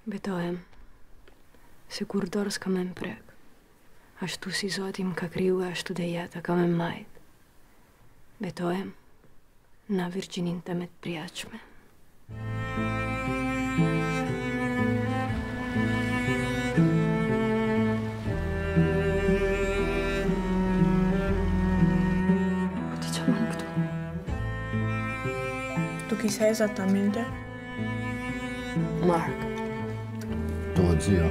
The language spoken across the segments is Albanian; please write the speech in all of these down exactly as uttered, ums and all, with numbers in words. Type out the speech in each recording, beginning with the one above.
Betohem, se kur dorës ka me mprek, ashtu si Zoti më ka kriju e ashtu dhe jeta ka me majt. Betohem, na virgjinin të me të priachme. Po ti që manë këtu? Tu chi sei esattamente? Mark. Tua zia.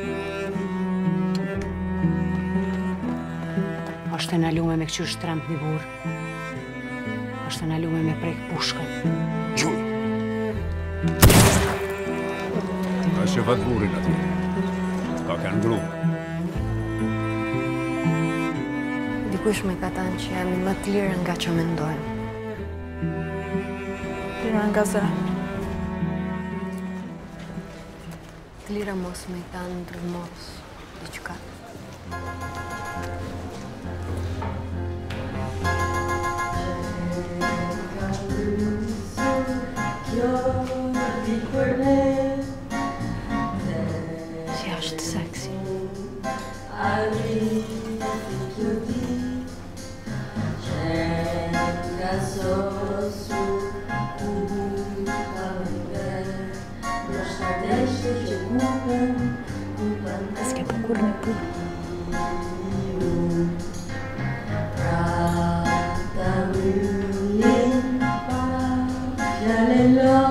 Është e nalume me këqyr shtramp një burë. Është e nalume me prek pushkët. Gjuj! Ka shëfat burin ati. Ka kanë gru. Dikush me ka tanë që jemi më të lirë nga që mendojmë. Lira nga zë. Të lira mos me i tanë ndërmos, diqka. Si është seksi. S'ke për kur në pur. La